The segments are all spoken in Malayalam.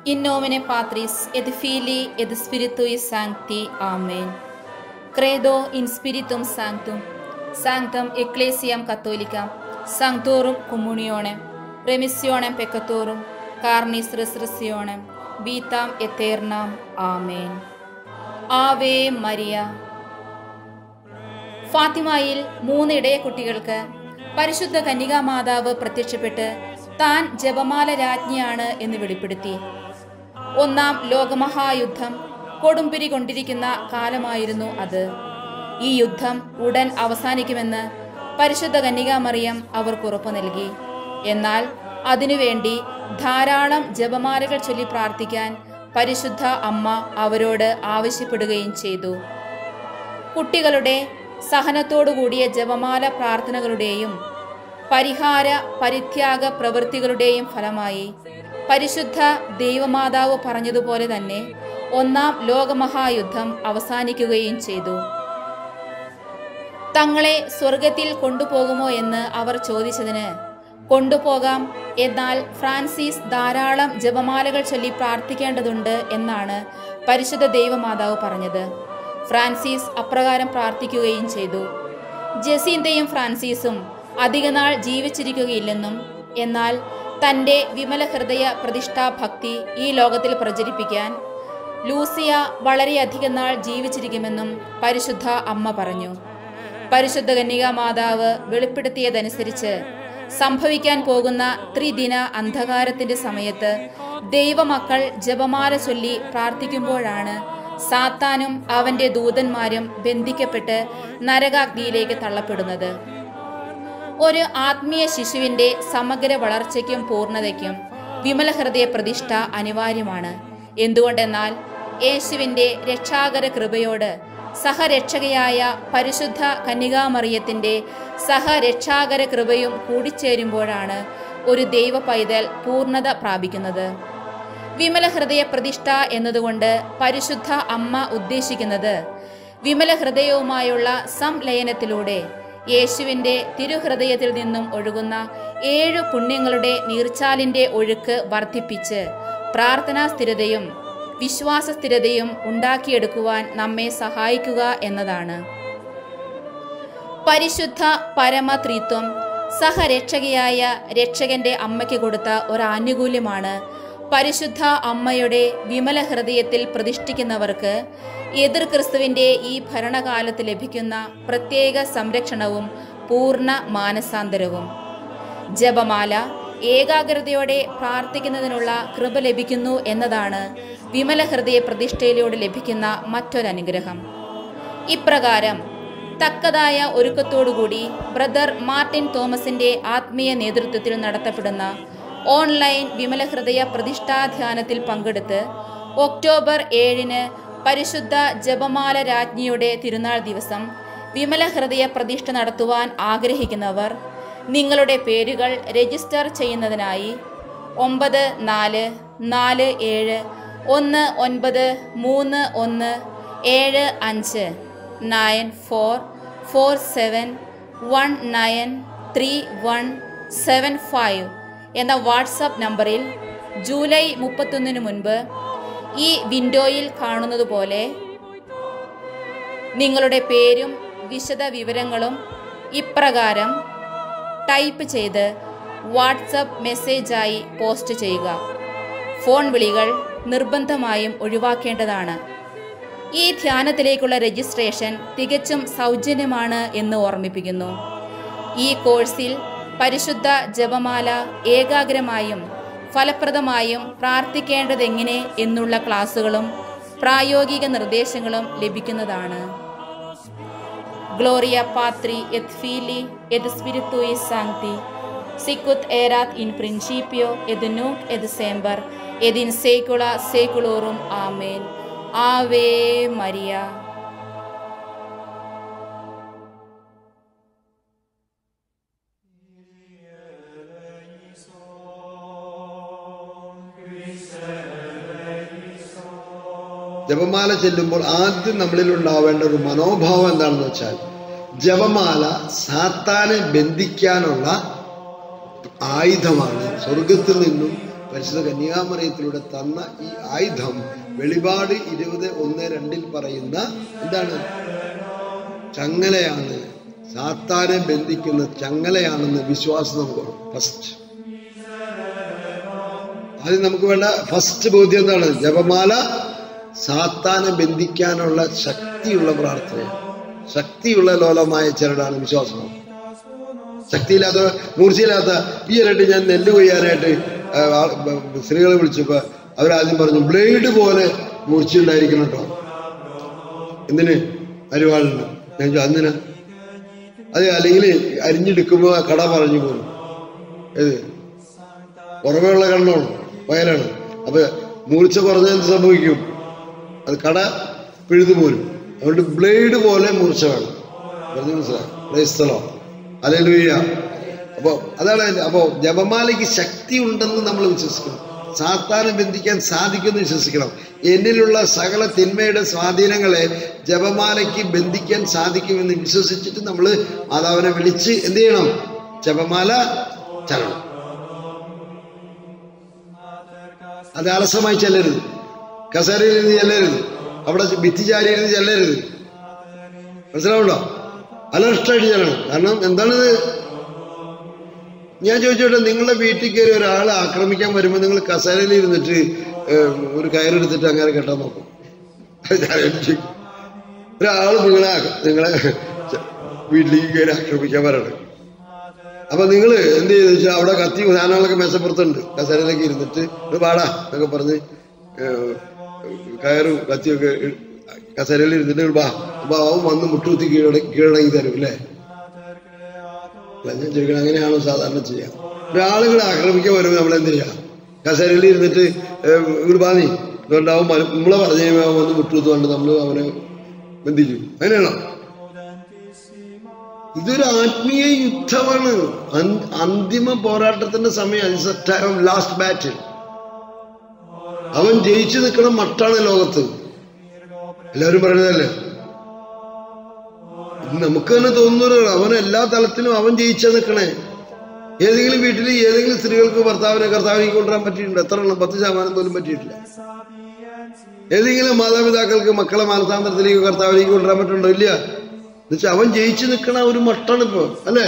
In nomine Patris et Filii et Spiritui Sancti. Amen. Credo in Spiritum Sanctum, Sanctam Ecclesiam Catholicam, Sanctorum Communionem, Remissionem Peccatorum, Carnis Resurrectionem, Vitam Aeternam. Amen. Ave Maria. ഫാത്തിമയിൽ 3 ഇടയ കുട്ടികൾക്ക് പരിശുദ്ധ കന്യകാ മാതാവ് പ്രത്യക്ഷപ്പെട്ട് താൻ ജപമാല രാജ്ഞിയാണ് എന്ന് വെളിപ്പെടുത്തി. 1-ാം ലോകമഹായുദ്ധം കൊടുമ്പിരി കൊണ്ടിരിക്കുന്ന കാലമായിരുന്നു അത്. ഈ യുദ്ധം ഉടൻ അവസാനിക്കുമെന്ന് പരിശുദ്ധ കന്യകാമറിയം അവർക്ക് ഉറപ്പു നൽകി. എന്നാൽ അതിനുവേണ്ടി ധാരാളം ജപമാലകൾ ചൊല്ലി പ്രാർത്ഥിക്കാൻ പരിശുദ്ധ അമ്മ അവരോട് ആവശ്യപ്പെടുകയും ചെയ്തു. കുട്ടികളുടെ സഹനത്തോടുകൂടിയ ജപമാല പ്രാർത്ഥനകളുടെയും പരിഹാര പരിത്യാഗ പ്രവൃത്തികളുടെയും ഫലമായി പരിശുദ്ധ ദൈവമാതാവ് പറഞ്ഞതുപോലെ തന്നെ 1-ാം ലോകമഹായുദ്ധം അവസാനിക്കുകയും ചെയ്തു. തങ്ങളെ സ്വർഗത്തിൽ കൊണ്ടുപോകുമോ എന്ന് അവർ ചോദിച്ചതിന് കൊണ്ടുപോകാം, എന്നാൽ ഫ്രാൻസിസ് ധാരാളം ജപമാലകൾ ചൊല്ലി പ്രാർത്ഥിക്കേണ്ടതുണ്ട് എന്നാണ് പരിശുദ്ധ ദൈവമാതാവ് പറഞ്ഞത്. ഫ്രാൻസിസ് അപ്രകാരം പ്രാർത്ഥിക്കുകയും ചെയ്തു. ജസീന്തയും ഫ്രാൻസിസും അധികനാൾ ജീവിച്ചിരിക്കുകയില്ലെന്നും എന്നാൽ തൻ്റെ വിമല ഹൃദയ പ്രതിഷ്ഠാഭക്തി ഈ ലോകത്തിൽ പ്രചരിപ്പിക്കാൻ ലൂസിയ വളരെയധികം നാൾ ജീവിച്ചിരിക്കുമെന്നും പരിശുദ്ധ അമ്മ പറഞ്ഞു. പരിശുദ്ധ കന്യകാ മാതാവ് വെളിപ്പെടുത്തിയതനുസരിച്ച് സംഭവിക്കാൻ പോകുന്ന ത്രിദിന അന്ധകാരത്തിന്റെ സമയത്ത് ദൈവമക്കൾ ജപമാല ചൊല്ലി പ്രാർത്ഥിക്കുമ്പോഴാണ് സാത്താനും അവന്റെ ദൂതന്മാരും ബന്ധിക്കപ്പെട്ട് നരകാഗ്നിയിലേക്ക് തള്ളപ്പെടുന്നത്. ഒരു ആത്മീയ ശിശുവിന്റെ സമഗ്ര വളർച്ചയ്ക്കും പൂർണ്ണതയ്ക്കും വിമല ഹൃദയ പ്രതിഷ്ഠ അനിവാര്യമാണ്. എന്തുകൊണ്ടെന്നാൽ യേശുവിന്റെ രക്ഷാകര കൃപയോട് സഹരക്ഷകയായ പരിശുദ്ധ കന്യകാമറിയത്തിന്റെ സഹരക്ഷാകര കൃപയും കൂടിച്ചേരുമ്പോഴാണ് ഒരു ദൈവ പൈതൽ പൂർണ്ണത പ്രാപിക്കുന്നത്. വിമല ഹൃദയ പ്രതിഷ്ഠ എന്നതുകൊണ്ട് പരിശുദ്ധ അമ്മ ഉദ്ദേശിക്കുന്നത് വിമല ഹൃദയവുമായുള്ള സംലയനത്തിലൂടെ യേശുവിൻ്റെ തിരുഹൃദയത്തിൽ നിന്നും ഒഴുകുന്ന 7 പുണ്യങ്ങളുടെ നീർച്ചാലിൻ്റെ ഒഴുക്ക് വർദ്ധിപ്പിച്ച് പ്രാർത്ഥനാ സ്ഥിരതയും വിശ്വാസ സ്ഥിരതയും ഉണ്ടാക്കിയെടുക്കുവാൻ നമ്മെ സഹായിക്കുക എന്നതാണ്. പരിശുദ്ധ പരമത്രിത്വം സഹരക്ഷകയായ രക്ഷകന്റെ അമ്മയ്ക്ക് കൊടുത്ത ഒരു ആനുകൂല്യമാണ് പരിശുദ്ധ അമ്മയുടെ വിമല ഹൃദയത്തിൽ പ്രതിഷ്ഠിക്കുന്നവർക്ക് എതിർ ക്രിസ്തുവിൻ്റെ ഈ ഭരണകാലത്ത് ലഭിക്കുന്ന പ്രത്യേക സംരക്ഷണവും പൂർണ്ണ മാനസാന്തരവും. ജപമാല ഏകാഗ്രതയോടെ പ്രാർത്ഥിക്കുന്നതിനുള്ള കൃപ ലഭിക്കുന്നു എന്നതാണ് വിമല ഹൃദയ പ്രതിഷ്ഠയിലൂടെ ലഭിക്കുന്ന മറ്റൊരനുഗ്രഹം. ഇപ്രകാരം തക്കതായ ഒരുക്കത്തോടുകൂടി ബ്രദർ മാർട്ടിൻ തോമസിന്റെ ആത്മീയ നേതൃത്വത്തിൽ നടത്തപ്പെടുന്ന ഓൺലൈൻ വിമല ഹൃദയ പ്രതിഷ്ഠാധ്യാനത്തിൽ പങ്കെടുത്ത് ഒക്ടോബർ 7-ന് പരിശുദ്ധ ജപമാല രാജ്ഞിയുടെ തിരുനാൾ ദിവസം വിമല ഹൃദയ പ്രതിഷ്ഠ നടത്തുവാൻ ആഗ്രഹിക്കുന്നവർ നിങ്ങളുടെ പേരുകൾ രജിസ്റ്റർ ചെയ്യുന്നതിനായി 9491194195 എന്ന വാട്സാപ്പ് നമ്പറിൽ ജൂലൈ 31 മുൻപ് ഈ വിൻഡോയിൽ കാണുന്നതുപോലെ നിങ്ങളുടെ പേരും വിശദ വിവരങ്ങളും ഇപ്രകാരം ടൈപ്പ് ചെയ്ത് വാട്സപ്പ് മെസ്സേജായി പോസ്റ്റ് ചെയ്യുക. ഫോൺ വിളികൾ നിർബന്ധമായും ഒഴിവാക്കേണ്ടതാണ്. ഈ ധ്യാനത്തിലേക്കുള്ള രജിസ്ട്രേഷൻ തികച്ചും സൗജന്യമാണ് എന്ന് ഓർമ്മിപ്പിക്കുന്നു. ഈ കോഴ്സിൽ പരിശുദ്ധ ജപമാല ഏകാഗ്രമായും ഫലപ്രദമായും പ്രാർത്ഥിക്കേണ്ടതെങ്ങനെ എന്നുള്ള ക്ലാസുകളും പ്രായോഗിക നിർദ്ദേശങ്ങളും ലഭിക്കുന്നതാണ്. ഗ്ലോറിയ പാത്രി എത് ഫീലി എത് സ്പിരിത്തുയി സാങ്ക്തി സിക്കുത് എറാത് ഇൻ പ്രിൻസിപ്പിയോ എത് നൂക് എത് സേംബർ എത് ഇൻ സേക്കുള സേക്കുളോറും. ആമേൻ. Ave Maria. ജപമാല ചെല്ലുമ്പോൾ ആദ്യം നമ്മളിൽ ഉണ്ടാവേണ്ട ഒരു മനോഭാവം എന്താണെന്ന് വെച്ചാൽ ജപമാല സാത്താനെ ബന്ധിക്കാനുള്ള ആയുധമാണ്. സ്വർഗത്തിൽ നിന്നും പരിശുദ്ധ കന്യാമറിയത്തിലൂടെ തന്ന ഈ ആയുധം വെളിപാട് 20:1-2 പറയുന്ന എന്താണ്? ചങ്ങലയാണ്. സാത്താനെ ബന്ധിക്കുന്ന ചങ്ങലയാണെന്ന് വിശ്വാസം നമുക്ക് ഫസ്റ്റ്. ആദ്യം നമുക്ക് വേണ്ട ഫസ്റ്റ് ബോധ്യം എന്താണ്? ജപമാല സാത്താനെ ബന്ധിക്കാനുള്ള ശക്തിയുള്ള പ്രാർത്ഥനയാണ്. ശക്തിയുള്ള ലോലമായ ചരടാണ് വിശ്വാസം. ശക്തിയില്ലാത്ത, മൂർച്ചയില്ലാത്ത. ഈ ഇരട്ടി ഞാൻ നെല്ല് കൊയ്യാനായിട്ട് സ്ത്രീകളെ വിളിച്ചപ്പോ അവരാദ്യം പറഞ്ഞു ബ്ലേഡ് പോലെ മൂർച്ചയുണ്ടായിരിക്കണം കേട്ടോ. എന്തിന്? അരിവാളിന്. ഞാൻ അന്നിനാ അത്, അല്ലെങ്കിൽ അരിഞ്ഞെടുക്കുമ്പോ കട പറഞ്ഞു പോകും. ഏത് പുറമേയുള്ള കണ്ണാണ്, വയലാണ്. അപ്പൊ മൂർച്ച കുറഞ്ഞ എന്ത് സംഭവിക്കും? അത് കട പിഴുതു പോരും. അതുകൊണ്ട് ബ്ലേഡ് പോലെ മൂർച്ച വേണം. പറഞ്ഞു മനസ്സിലായോ? ഹല്ലേലൂയ. അപ്പൊ അതാണ്. അപ്പോ ജപമാലയ്ക്ക് ശക്തി ഉണ്ടെന്ന് നമ്മൾ വിശ്വസിക്കണം. സാത്താനെ ബന്ധിക്കാൻ സാധിക്കുമെന്ന് വിശ്വസിക്കണം. എന്നിലുള്ള സകല തിന്മയുടെ സ്വാധീനങ്ങളെ ജപമാലയ്ക്ക് ബന്ധിക്കാൻ സാധിക്കുമെന്ന് വിശ്വസിച്ചിട്ട് നമ്മൾ മാതാവിനെ വിളിച്ച് എന്ത് ചെയ്യണം? ജപമാല ചരണം. അത് അലസമായി ചെല്ലരുത്. കസേരയിൽ ഇരുന്ന് ചെല്ലരുത്. അവിടെ ഭിത്തിചാരിയിരുന്ന് ചെല്ലരുത്. മനസ്സിലാവുണ്ടോ? അലർട്ടായിട്ട് ചെല്ലണം. കാരണം എന്താണിത്? ഞാൻ ചോദിച്ചോട്ടെ, നിങ്ങളുടെ വീട്ടിൽ കയറി ഒരാളെ ആക്രമിക്കാൻ വരുമ്പോൾ നിങ്ങൾ കസേരയിൽ ഇരുന്നിട്ട് ഒരു കയറെടുത്തിട്ട് അങ്ങനെ കെട്ടാൻ നോക്കും? ഒരാൾ നിങ്ങളെ വീട്ടിലേക്ക് കയറി ആക്രമിക്കാൻ വരണം. അപ്പൊ നിങ്ങൾ എന്ത് ചെയ്തെന്ന് വെച്ചാൽ അവിടെ കത്തി സാധനങ്ങളൊക്കെ മേശപ്പുറത്തുണ്ട്. കസേരയിലേക്ക് ഇരുന്നിട്ട് പാടാ എന്നൊക്കെ പറഞ്ഞ് കയറും കത്തിയൊക്കെ കസേരയിൽ ഇരുന്നിട്ട് ബാ അപ്പൊ അവൻ വന്ന് മുട്ടുകുത്തി കീഴടങ്ങി തരും അല്ലേ? ഞാൻ ചോദിക്കണം, അങ്ങനെയാണോ സാധാരണ ചെയ്യാം? ഒരാളുകളെ ആക്രമിക്കാൻ വരുമ്പോൾ നമ്മളെന്ത് ചെയ്യാം? കസേരയിൽ ഇരുന്നിട്ട് ഇവിടെ ബാന്നി അതുകൊണ്ടാവും നമ്മളെ പറഞ്ഞു കഴിയുമ്പോൾ അവൻ വന്ന് മുട്ടുകുത്തുകൊണ്ട് നമ്മൾ അവനെ ബന്ധിക്കും. അങ്ങനെയാണോ? ഇതൊരു ആത്മീയ യുദ്ധമാണ്. അന്തിമ പോരാട്ടത്തിന്റെ സമയം. It's a time of last battle. അവൻ ജയിച്ചു നിൽക്കണ മട്ടാണ് ലോകത്ത്. എല്ലാവരും പറയുന്നതല്ലേ? നമുക്ക് തന്നെ തോന്നുന്നു അവൻ എല്ലാ തലത്തിലും അവൻ ജയിച്ചാ നിൽക്കണേ. ഏതെങ്കിലും വീട്ടിൽ ഏതെങ്കിലും സ്ത്രീകൾക്ക് കർത്താവിനെ കൊണ്ടുവരാൻ പറ്റിയിട്ടുണ്ട്? എത്ര എണ്ണം? 10% പോലും പറ്റിയിട്ടില്ല. ഏതെങ്കിലും മാതാപിതാക്കൾക്ക് മക്കളെ മാനസാന്തരത്തിലേക്ക് കർത്താവിലേക്ക് കൊണ്ടുവരാൻ പറ്റുന്നുണ്ടോ? ഇല്ല. എന്നുവെച്ചാൽ അവൻ ജയിച്ചു നിൽക്കണ ഒരു മട്ടാണ് ഇപ്പൊ, അല്ലേ?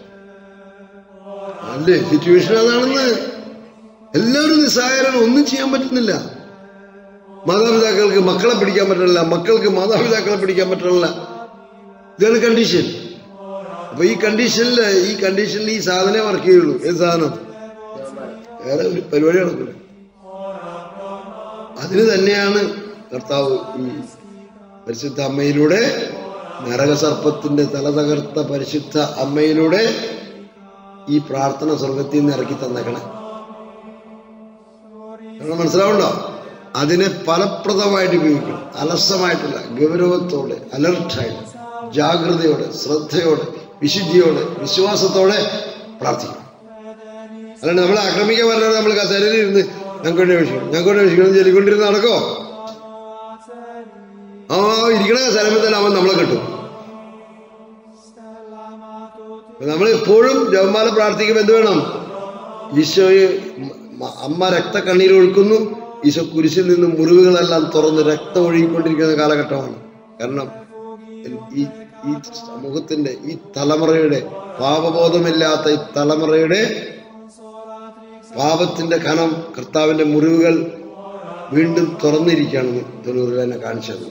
അല്ലേ? സിറ്റുവേഷൻ അതാണെന്ന്. എല്ലാവരും നിസ്സഹായരാണ്. ഒന്നും ചെയ്യാൻ പറ്റുന്നില്ല. മാതാപിതാക്കൾക്ക് മക്കളെ പിടിക്കാൻ പറ്റണില്ല, മക്കൾക്ക് മാതാപിതാക്കളെ പിടിക്കാൻ പറ്റണില്ല. ഇതാണ് കണ്ടീഷൻ. അപ്പൊ ഈ കണ്ടീഷനിൽ ഈ സാധനമേ വർക്ക് ചെയ്യുള്ളൂ. ഏത് സാധനം? വേറെ ഒരു പരിപാടി നടക്കില്ല. അതിന് തന്നെയാണ് കർത്താവ് ഈ പരിശുദ്ധ അമ്മയിലൂടെ, നരകസർപ്പത്തിന്റെ തല തകർത്ത പരിശുദ്ധ അമ്മയിലൂടെ ഈ പ്രാർത്ഥന സ്വർഗത്തിൽ നിന്ന് ഇറക്കി തന്നേക്കണേ. കാരണം മനസ്സിലാവുണ്ടോ? അതിനെ ഫലപ്രദമായിട്ട് ഉപയോഗിക്കണം. അലസമായിട്ടില്ല, ഗൗരവത്തോടെ, അലർട്ടായിട്ട്, ജാഗ്രതയോടെ, ശ്രദ്ധയോടെ, വിശുദ്ധിയോടെ, വിശ്വാസത്തോടെ പ്രാർത്ഥിക്കണം. അല്ലാണ്ട് നമ്മളെ ആക്രമിക്കാൻ പറഞ്ഞാൽ നമ്മൾ കസേരയിൽ ഇരുന്ന് ഞങ്ങൾക്കൊണ്ടേ വിഷിക്കണം ചൊല്ലിക്കൊണ്ടിരുന്ന് നടക്കോ? ഇരിക്കണ കസേരയിൽ തന്നെ അവൻ നമ്മളെ കിട്ടും. നമ്മളെപ്പോഴും ജപമാല പ്രാർത്ഥിക്കുമ്പോൾ എന്ത് വേണം? ഈശോയെ അമ്മ രക്തക്കണ്ണീരൊഴുക്കുന്നു. ഈശോ കുരിശിൽ നിന്ന് മുറിവുകളെല്ലാം തുറന്ന് രക്തം ഒഴുകിക്കൊണ്ടിരിക്കുന്ന കാലഘട്ടമാണ്. കാരണം ഈ സമൂഹത്തിന്റെ, ഈ തലമുറയുടെ, പാപബോധമില്ലാത്ത ഈ തലമുറയുടെ പാപത്തിന്റെ കനം, കർത്താവിന്റെ മുറിവുകൾ വീണ്ടും തുറന്നിരിക്കുകയാണെന്ന് 90 തന്നെ കാണിച്ചത്.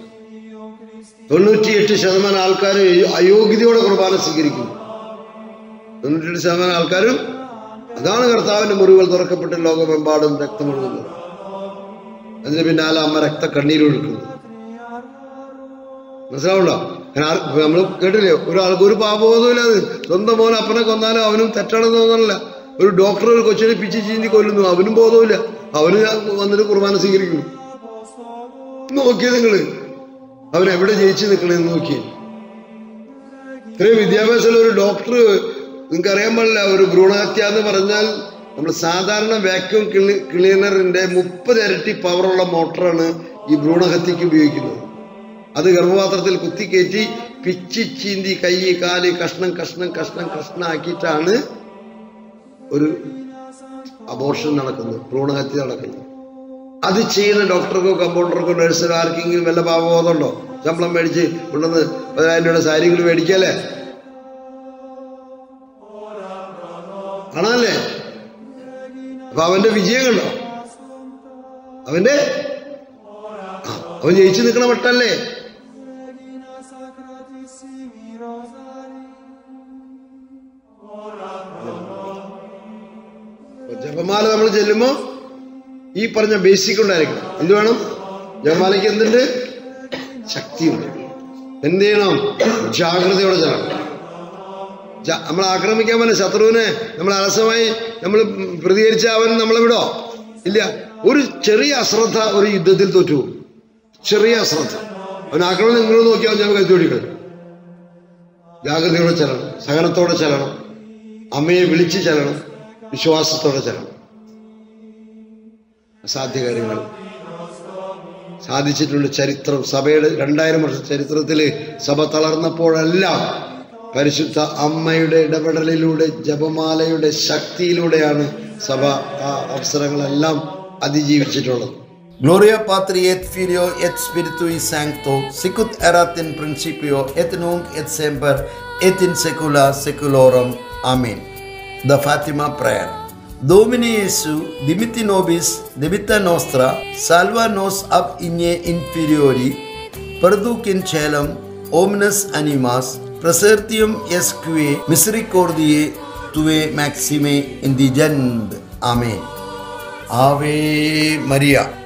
98% ആൾക്കാർ അയോഗ്യതയോടെ കുർബാന സ്വീകരിക്കുന്നു. 98% ആൾക്കാരും അതാണ് കർത്താവിന്റെ മുറിവുകൾ തുറക്കപ്പെട്ട് ലോകമെമ്പാടും രക്തമൊഴുകുന്നത്. അതിന് പിന്നാലെ അമ്മ രക്തക്കണ്ണീരൊഴുക്കുന്നു. മനസ്സിലാവുണ്ടോ? നമ്മൾ കേട്ടില്ലേ, ഒരാൾക്ക് ഒരു പാപബോധമില്ല. അത് സ്വന്തം മോൻ അപ്പനെ കൊന്നാലും അവനും തെറ്റാണെന്ന് തോന്നണില്ല. ഒരു ഡോക്ടർ ഒരു കൊച്ചിനെ പിച്ചി ചീന്തി കൊല്ലുന്നു, അവനും ബോധമില്ല. അവന് വന്നിട്ട് കുർബാന സ്വീകരിക്കുന്നു. നോക്കിയേ നിങ്ങള് അവനെവിടെ ജയിച്ചു നിൽക്കണെന്ന് നോക്കിയേ. ഇത്രയും വിദ്യാഭ്യാസമുള്ള ഒരു ഡോക്ടർ, നിങ്ങൾക്ക് അറിയാൻ പാടില്ല, ഒരു ഭ്രൂണഹത്യ എന്ന് പറഞ്ഞാൽ നമ്മൾ സാധാരണ വാക്യൂം ക്ലീനറിന്റെ 30 ഇരട്ടി പവറുള്ള മോട്ടറാണ് ഈ ഭ്രൂണഹത്യക്ക് ഉപയോഗിക്കുന്നത്. അത് ഗർഭപാത്രത്തിൽ കുത്തിക്കയറ്റി പിച്ചി ചീന്തി കൈ കാല് കഷ്ണം ആക്കിയിട്ടാണ് ഒരു അബോർഷൻ നടക്കുന്നു, ഭ്രൂണഹത്യ നടക്കുന്നു. അത് ചെയ്യുന്ന ഡോക്ടർക്കോ കമ്പൗണ്ടർക്കോ നഴ്സിനോ ആർക്കെങ്കിലും വല്ല പാപബോധമുണ്ടോ? ശമ്പളം മേടിച്ച് കൊണ്ടുവന്ന് 10,000 രൂപയുടെ സാരികൾ മേടിക്കല്ലേ? ആണല്ലേ? അപ്പൊ അവന്റെ വിജയം കണ്ടോ? അവൻ ജയിച്ചു നിൽക്കണ മട്ടല്ലേ? ജപമാല നമ്മൾ ചെല്ലുമ്പോ ഈ പറഞ്ഞ ബേസിക് ഉണ്ടായിരിക്കണം. എന്ത് വേണം? ജപമാലയ്ക്ക് എന്തുണ്ട്? ശക്തിയുണ്ട്. എന്ത് ചെയ്യണം? ജാഗ്രതയോടെ ചെല്ലണം. നമ്മൾ ആക്രമിക്കാൻ പറ്റുന്ന ശത്രുവിനെ നമ്മൾ അലസമായി നമ്മൾ പ്രതികരിച്ച അവൻ നമ്മളെ വിടോ? ഇല്ല. ഒരു ചെറിയ അശ്രദ്ധ ഒരു യുദ്ധത്തിൽ തോറ്റു. ചെറിയ അശ്രദ്ധ അവൻ ആക്രമണം നിങ്ങൾ നോക്കിയാൽ ഞാൻ കരുതി ഓടിക്കണം. ജാഗ്രതയോടെ ചെല്ലണം, സഹനത്തോടെ ചെല്ലണം, അമ്മയെ വിളിച്ച് ചെല്ലണം, വിശ്വാസത്തോടെ ചെല്ലണം. അസാധ്യ കാര്യങ്ങൾ സാധിച്ചിട്ടുണ്ട്. ചരിത്രം, സഭയുടെ 2000 വർഷ ചരിത്രത്തില് സഭ തളർന്നപ്പോഴെല്ലാം പരിശുദ്ധ അമ്മയുടെ ഇടപെടലിലൂടെ, ജപമാലയുടെ ശക്തിയിലൂടെയാണ് സഭ ആ അവസരങ്ങളെല്ലാം അതിജീവിച്ചിട്ടുള്ളത്. Gloria Patri et Filio et Spiritui Sancto, sicut erat in principio et nunc et semper et in saecula saeculorum. Amen. The Fatima Prayer. Domine Iesu, dimitti nobis debita nostra, salva nos ab igne inferiori, perduc in caelum omnes animas, presertium esque misericordiae tue maxime indigent. Amen. Ave Maria.